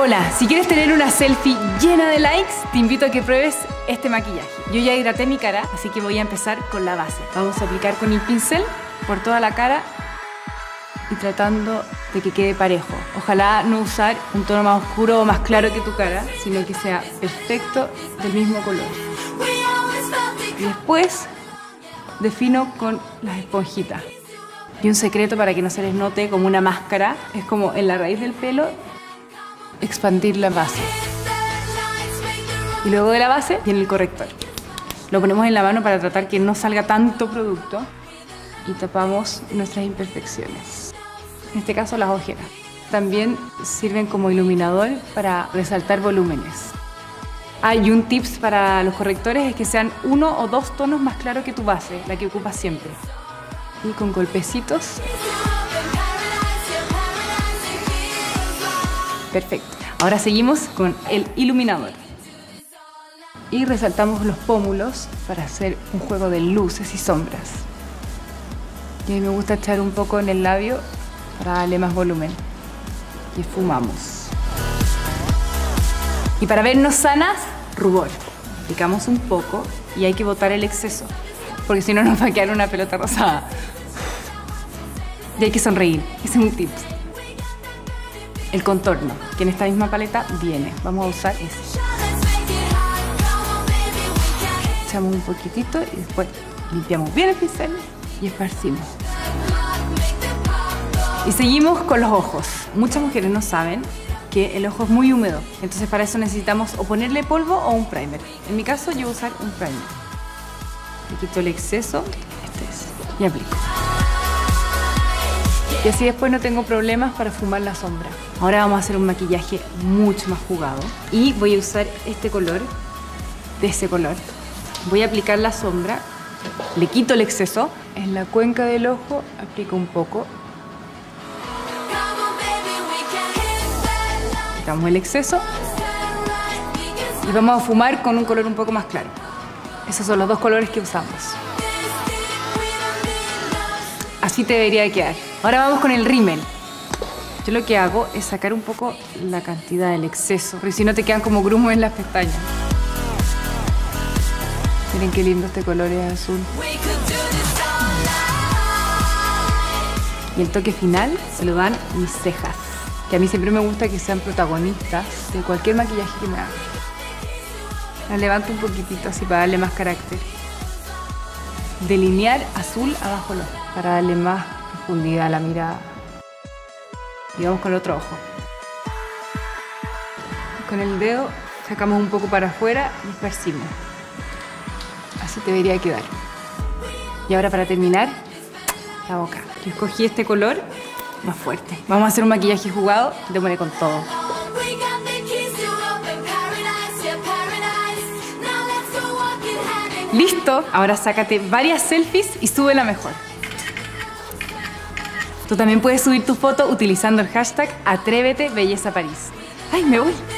Hola, si quieres tener una selfie llena de likes, te invito a que pruebes este maquillaje. Yo ya hidraté mi cara, así que voy a empezar con la base. Vamos a aplicar con el pincel por toda la cara y tratando de que quede parejo. Ojalá no usar un tono más oscuro o más claro que tu cara, sino que sea perfecto del mismo color. Y después defino con las esponjitas. Y un secreto para que no se les note como una máscara es como en la raíz del pelo expandir la base. Y luego de la base viene el corrector. Lo ponemos en la mano para tratar que no salga tanto producto y tapamos nuestras imperfecciones. En este caso las ojeras. También sirven como iluminador para resaltar volúmenes. Y un tips para los correctores es que sean 1 o 2 tonos más claros que tu base, la que ocupas siempre. Y con golpecitos. Perfecto. Ahora seguimos con el iluminador. Y resaltamos los pómulos para hacer un juego de luces y sombras. Y a mí me gusta echar un poco en el labio para darle más volumen. Y esfumamos. Y para vernos sanas, rubor. Aplicamos un poco y hay que botar el exceso, porque si no nos va a quedar una pelota rosada. Y hay que sonreír. Ese es un tip. El contorno, que en esta misma paleta viene. Vamos a usar ese. Echamos un poquitito y después limpiamos bien el pincel y esparcimos. Y seguimos con los ojos. Muchas mujeres no saben que el ojo es muy húmedo, entonces para eso necesitamos o ponerle polvo o un primer. En mi caso yo voy a usar un primer. Le quito el exceso, y aplico. Y así después no tengo problemas para fumar la sombra. Ahora vamos a hacer un maquillaje mucho más jugado. Y voy a usar este color, de ese color. Voy a aplicar la sombra, le quito el exceso. En la cuenca del ojo aplico un poco. Quitamos el exceso. Y vamos a fumar con un color un poco más claro. Esos son los 2 colores que usamos. Así te debería de quedar. Ahora vamos con el rímel. Yo lo que hago es sacar un poco la cantidad del exceso, porque si no te quedan como grumos en las pestañas. Miren qué lindo este color, es azul. Y el toque final se lo dan mis cejas, que a mí siempre me gusta que sean protagonistas de cualquier maquillaje que me haga. La levanto un poquitito así para darle más carácter. Delinear azul abajo el ojo para darle más profundidad a la mirada. Y vamos con el otro ojo. Con el dedo sacamos un poco para afuera y esparcimos. Así te debería quedar. Y ahora para terminar, la boca. Yo escogí este color más fuerte. Vamos a hacer un maquillaje jugado, démosle con todo. ¡Listo! Ahora sácate varias selfies y sube la mejor. Tú también puedes subir tu foto utilizando el hashtag @AtréveteBellezaParís. ¡Ay, me voy!